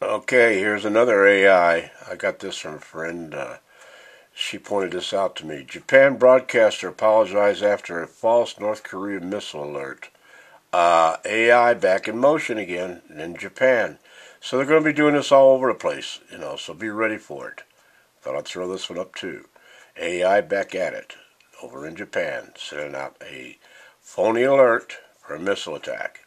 Okay, here's another AI. I got this from a friend. She pointed this out to me. Japan broadcaster apologized after a false North Korea missile alert. AI back in motion again in Japan. So they're going to be doing this all over the place, so be ready for it. Thought I'd throw this one up too. AI back at it over in Japan, sending out a phony alert for a missile attack.